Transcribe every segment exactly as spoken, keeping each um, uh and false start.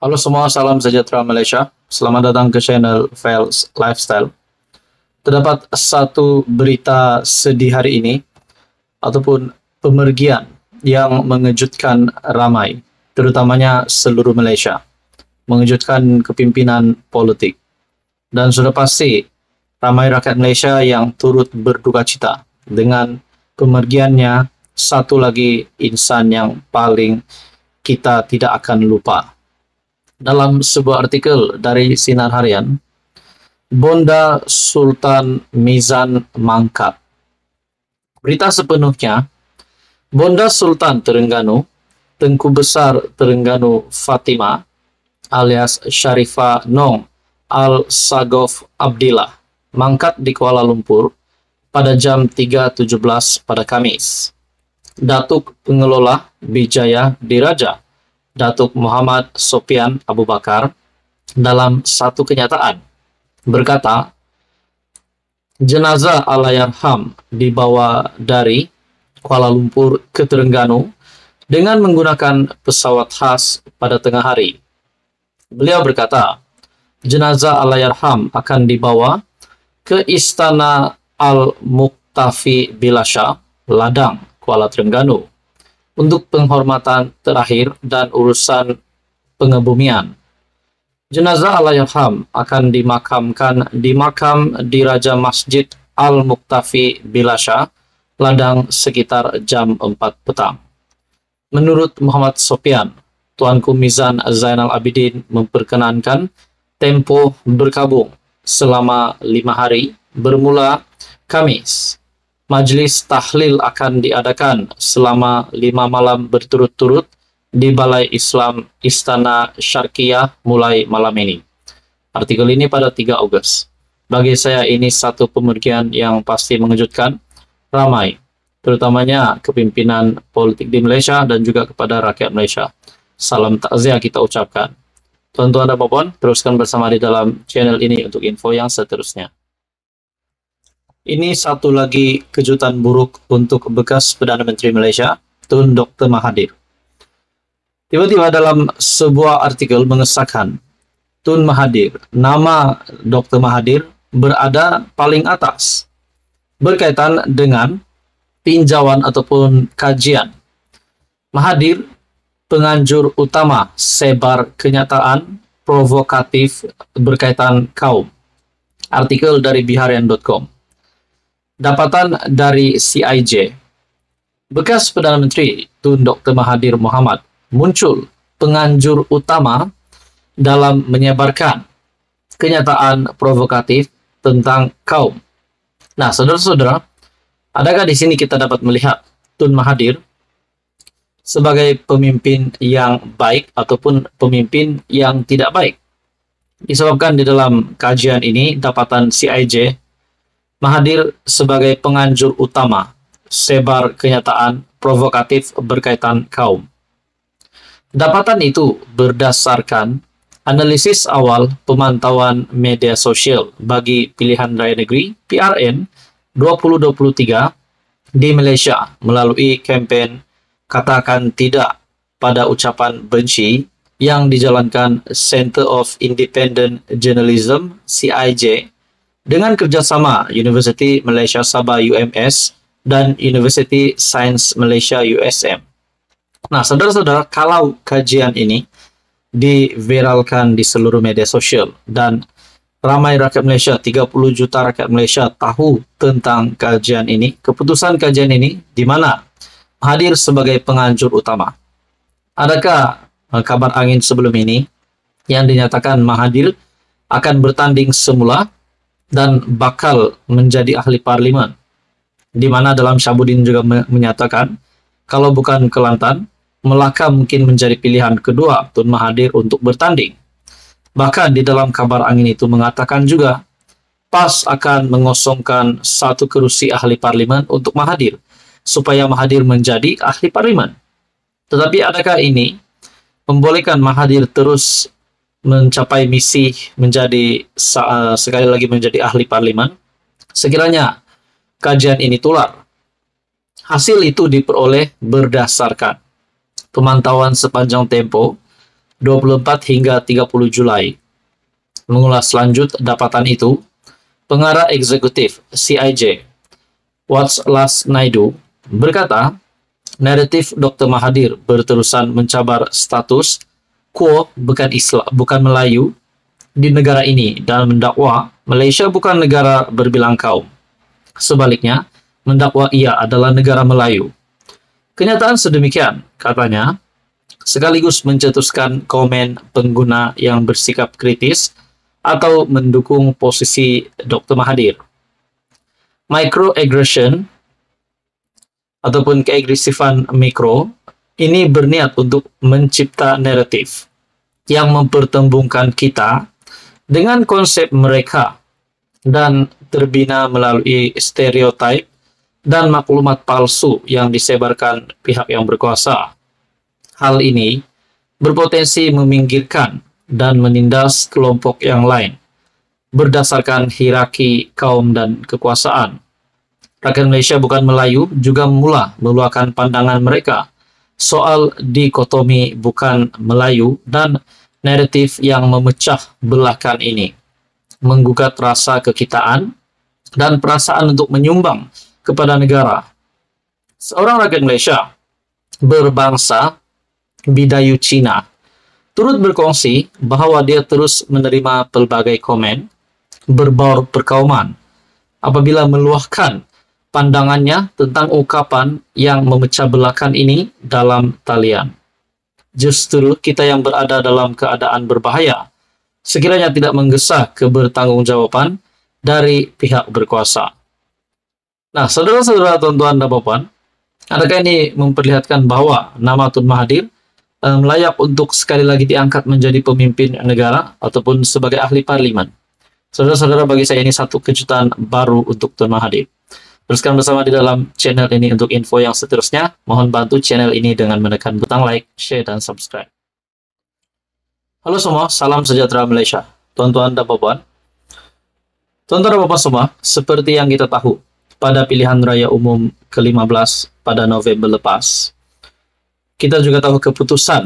Halo semua, salam sejahtera Malaysia. Selamat datang ke channel Fails Lifestyle. Terdapat satu berita sedih hari ini, ataupun pemergian yang mengejutkan ramai, terutamanya seluruh Malaysia. Mengejutkan kepimpinan politik. Dan sudah pasti, ramai rakyat Malaysia yang turut berduka cita dengan pemergiannya satu lagi insan yang paling kita tidak akan lupa. Dalam sebuah artikel dari Sinar Harian, Bonda Sultan Mizan mangkat. Berita sepenuhnya, Bonda Sultan Terengganu, Tengku Besar Terengganu Fatimah alias Sharifah Nong Al-Sagof Abdillah mangkat di Kuala Lumpur pada jam tiga tujuh belas pada Kamis. Datuk Pengelola Bijaya Diraja Datuk Muhammad Sopian Abu Bakar dalam satu kenyataan berkata, jenazah Allahyarham dibawa dari Kuala Lumpur ke Terengganu dengan menggunakan pesawat khas pada tengah hari. Beliau berkata, jenazah Allahyarham akan dibawa ke Istana Al-Muktafi Bilasha, Ladang, Kuala Terengganu untuk penghormatan terakhir dan urusan pengebumian. Jenazah Allahyarham akan dimakamkan di makam Diraja Masjid Al-Muktafi Bilasha, Ladang sekitar jam empat petang. Menurut Muhammad Sopian, Tuanku Mizan Zainal Abidin memperkenankan tempoh berkabung selama lima hari bermula Kamis. Majlis tahlil akan diadakan selama lima malam berturut-turut di Balai Islam Istana Syarqiyah mulai malam ini. Artikel ini pada tiga Ogos. Bagi saya ini satu pemergian yang pasti mengejutkan ramai, terutamanya kepimpinan politik di Malaysia dan juga kepada rakyat Malaysia. Salam takziah kita ucapkan. Tuan-tuan dan puan, teruskan bersama di dalam channel ini untuk info yang seterusnya. Ini satu lagi kejutan buruk untuk bekas Perdana Menteri Malaysia, Tun Doktor Mahathir. Tiba-tiba dalam sebuah artikel mengesahkan, Tun Mahathir, nama Doktor Mahathir berada paling atas berkaitan dengan tinjauan ataupun kajian. Mahathir, penganjur utama sebar kenyataan provokatif berkaitan kaum. Artikel dari Biharian dot com. Dapatan dari C I J, bekas Perdana Menteri Tun Doktor Mahathir Mohamad muncul penganjur utama dalam menyebarkan kenyataan provokatif tentang kaum. Nah, saudara-saudara, adakah di sini kita dapat melihat Tun Mahathir sebagai pemimpin yang baik ataupun pemimpin yang tidak baik? Disebabkan di dalam kajian ini, dapatan C I J, Mahathir sebagai penganjur utama sebar kenyataan provokatif berkaitan kaum. Dapatan itu berdasarkan analisis awal pemantauan media sosial bagi pilihan raya negeri P R N dua ribu dua puluh tiga di Malaysia melalui kempen Katakan Tidak pada Ucapan Benci yang dijalankan Center of Independent Journalism C I J dengan kerjasama University Malaysia Sabah U M S dan University Science Malaysia U S M. Nah, saudara-saudara, kalau kajian ini diviralkan di seluruh media sosial dan ramai rakyat Malaysia, tiga puluh juta rakyat Malaysia tahu tentang kajian ini, keputusan kajian ini di mana Mahathir sebagai penganjur utama. Adakah kabar angin sebelum ini yang dinyatakan Mahathir akan bertanding semula dan bakal menjadi ahli parlimen, di mana dalam Syabudin juga menyatakan kalau bukan Kelantan, Melaka mungkin menjadi pilihan kedua Tun Mahathir untuk bertanding. Bahkan di dalam kabar angin itu mengatakan juga PAS akan mengosongkan satu kerusi ahli parlimen untuk Mahathir supaya Mahathir menjadi ahli parlimen. Tetapi adakah ini membolehkan Mahathir terus mencapai misi menjadi uh, sekali lagi menjadi ahli parlimen? Sekiranya kajian ini tular, hasil itu diperoleh berdasarkan pemantauan sepanjang tempo dua puluh empat hingga tiga puluh Juli. Mengulas lanjut dapatan itu, pengarah eksekutif C I J, Wajslas Naidu, berkata, naratif doktor Mahathir berterusan mencabar status quo bukan Islam, bukan Melayu di negara ini dan mendakwa Malaysia bukan negara berbilang kaum. Sebaliknya, mendakwa ia adalah negara Melayu. Kenyataan sedemikian, katanya, sekaligus mencetuskan komen pengguna yang bersikap kritis atau mendukung posisi doktor Mahathir. Microaggression ataupun keagresifan mikro ini berniat untuk mencipta naratif yang mempertembungkan kita dengan konsep mereka dan terbina melalui stereotip dan maklumat palsu yang disebarkan pihak yang berkuasa. Hal ini berpotensi meminggirkan dan menindas kelompok yang lain berdasarkan hierarki kaum dan kekuasaan. Rakyat Malaysia bukan Melayu juga mula meluahkan pandangan mereka soal dikotomi bukan Melayu dan naratif yang memecah belahkan ini, menggugat rasa kekitaan dan perasaan untuk menyumbang kepada negara. Seorang rakyat Malaysia berbangsa Bidayu Cina turut berkongsi bahwa dia terus menerima pelbagai komen berbau perkauman apabila meluahkan pandangannya tentang ungkapan yang memecah belahkan ini dalam talian. Justru kita yang berada dalam keadaan berbahaya sekiranya tidak menggesa kebertanggungjawaban dari pihak berkuasa. Nah, saudara-saudara, tuan-tuan dan puan, adakah ini memperlihatkan bahwa nama Tun Mahathir um, layak untuk sekali lagi diangkat menjadi pemimpin negara ataupun sebagai ahli parlimen? Saudara-saudara, bagi saya ini satu kejutan baru untuk Tun Mahathir. Teruskan bersama di dalam channel ini untuk info yang seterusnya. Mohon bantu channel ini dengan menekan butang like, share, dan subscribe. Halo semua, salam sejahtera Malaysia. Tuan-tuan dan puan, tuan-tuan dan puan semua, seperti yang kita tahu, pada pilihan raya umum ke lima belas pada November lepas, kita juga tahu keputusan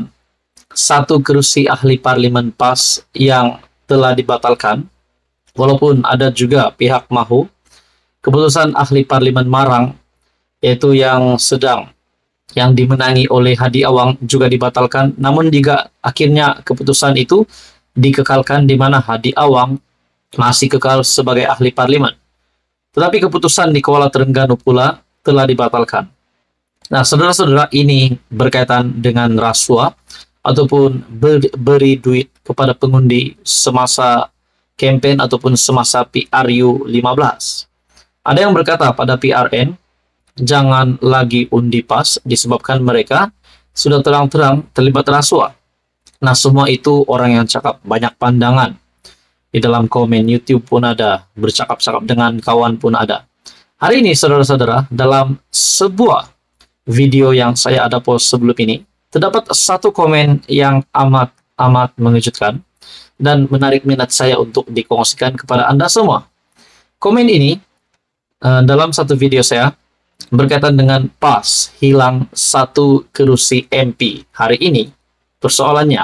satu kerusi ahli parlimen P A S yang telah dibatalkan, walaupun ada juga pihak mahu keputusan ahli parlimen Marang, yaitu yang sedang yang dimenangi oleh Hadi Awang juga dibatalkan, namun jika akhirnya keputusan itu dikekalkan di mana Hadi Awang masih kekal sebagai ahli parlimen. Tetapi keputusan di Kuala Terengganu pula telah dibatalkan. Nah, saudara-saudara, ini berkaitan dengan rasuah ataupun ber, beri duit kepada pengundi semasa kempen ataupun semasa P R U lima belas. Ada yang berkata pada P R N, jangan lagi undi P A S disebabkan mereka sudah terang-terang terlibat rasuah. Nah, semua itu orang yang cakap banyak pandangan. Di dalam komen YouTube pun ada, bercakap-cakap dengan kawan pun ada. Hari ini, saudara-saudara, dalam sebuah video yang saya ada post sebelum ini, terdapat satu komen yang amat-amat mengejutkan dan menarik minat saya untuk dikongsikan kepada Anda semua. Komen ini, uh, dalam satu video saya, berkaitan dengan P A S hilang satu kerusi M P. Hari ini, persoalannya,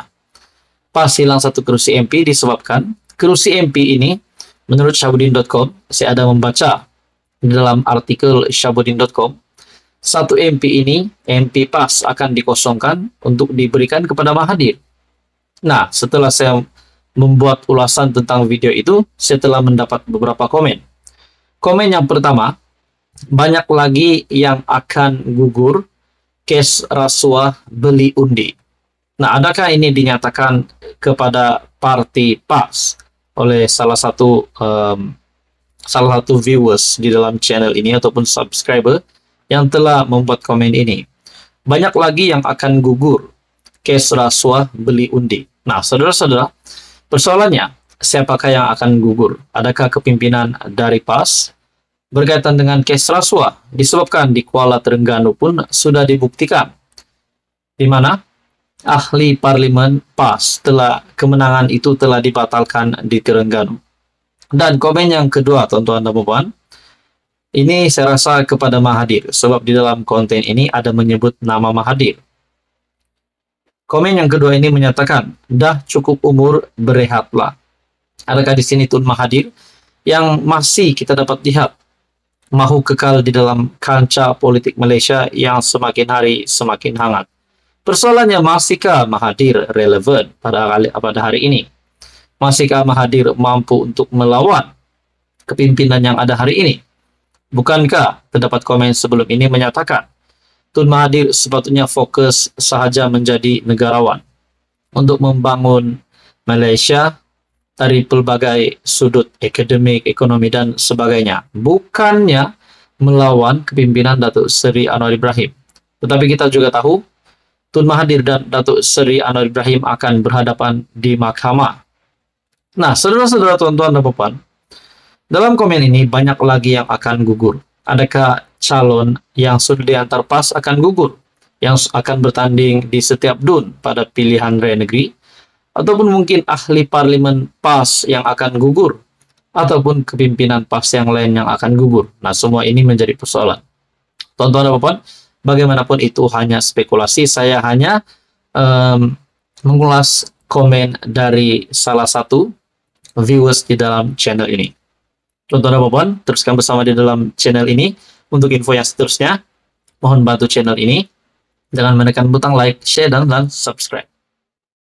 P A S hilang satu kerusi M P disebabkan kerusi M P ini, menurut Syahbudin dot com, saya ada membaca di dalam artikel Syahbudin dot com, satu M P ini, M P P A S akan dikosongkan untuk diberikan kepada Mahathir. Nah, setelah saya membuat ulasan tentang video itu, saya telah mendapat beberapa komen. Komen yang pertama, banyak lagi yang akan gugur kes rasuah beli undi. Nah, adakah ini dinyatakan kepada parti P A S oleh salah satu um, salah satu viewers di dalam channel ini ataupun subscriber yang telah membuat komen ini? Banyak lagi yang akan gugur kes rasuah beli undi. Nah, saudara-saudara, persoalannya, siapakah yang akan gugur? Adakah kepimpinan dari P A S? Berkaitan dengan kes rasuah, disebabkan di Kuala Terengganu pun sudah dibuktikan, di mana ahli parlimen P A S telah kemenangan itu telah dibatalkan di Terengganu. Dan komen yang kedua, tuan-tuan dan puan, ini saya rasa kepada Mahathir, sebab di dalam konten ini ada menyebut nama Mahathir. Komen yang kedua ini menyatakan, dah cukup umur, berehatlah. Adakah di sini Tun Mahathir yang masih kita dapat lihat mahu kekal di dalam kancah politik Malaysia yang semakin hari semakin hangat? Persoalannya, masihkah Mahathir relevan pada, pada hari ini? Masihkah Mahathir mampu untuk melawan kepimpinan yang ada hari ini? Bukankah terdapat komen sebelum ini menyatakan Tun Mahathir sepatutnya fokus sahaja menjadi negarawan untuk membangun Malaysia dari pelbagai sudut akademik, ekonomi, dan sebagainya, bukannya melawan kepimpinan Datuk Seri Anwar Ibrahim. Tetapi kita juga tahu Tun Mahathir dan Datuk Seri Anwar Ibrahim akan berhadapan di mahkamah. Nah, saudara-saudara, tuan-tuan dan puan, dalam komen ini banyak lagi yang akan gugur. Adakah calon yang sudah diantar PAS akan gugur, yang akan bertanding di setiap D U N pada pilihan raya negeri, ataupun mungkin ahli parlimen PAS yang akan gugur, ataupun kepimpinan PAS yang lain yang akan gugur? Nah, semua ini menjadi persoalan. Tuan-tuan dan puan, bagaimanapun itu hanya spekulasi. Saya hanya um, mengulas komen dari salah satu viewers di dalam channel ini. Tuan-tuan dan puan, teruskan bersama di dalam channel ini. Untuk info yang seterusnya, mohon bantu channel ini. Jangan menekan butang like, share, dan, dan subscribe.